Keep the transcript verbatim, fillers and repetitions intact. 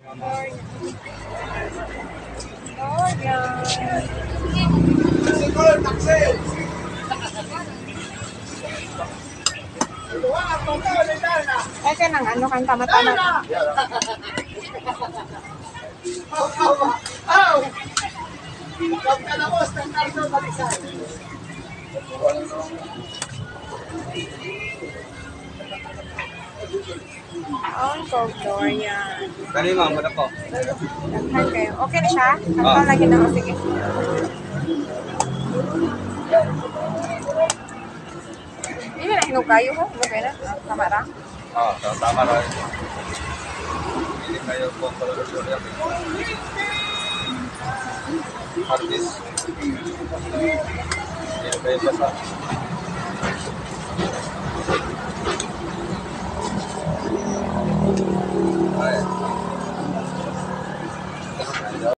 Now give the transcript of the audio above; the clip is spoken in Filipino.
Oh, yan. Siguro, taxi. Kasi nang ano kang tama-tama. Aw, aw, aw. Huwag ka na po, standard na balisan. Oh, cold door yan. Dali ma'am, ano po? Daghan kayo. Okay na siya? Kanta lagi na ako. Sige. Hindi na hinog kayo ho. Okay na. Ah, tama ra. Oo, oh, tama na. Hindi kayo po kalulusun yan. Artist. Hindi kayo basa. Ayan.